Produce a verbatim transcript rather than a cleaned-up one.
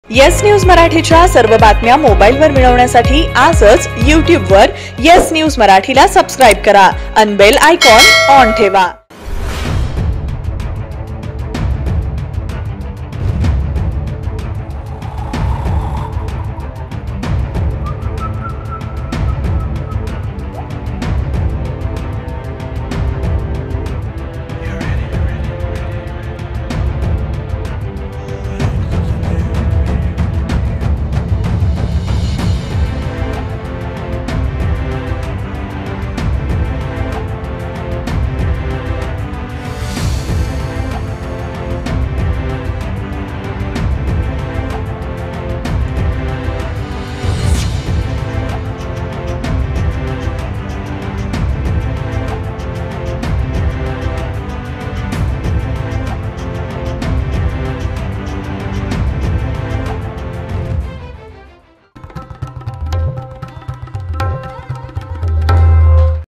Yes news मराठीच्या सर्व बातम्या मोबाईलवर मिळवण्यासाठी आजच यूट्यूबवर येस न्यूज मराठीला सबस्क्राइब करा आणि बेल आयकॉन ऑन ठेवा।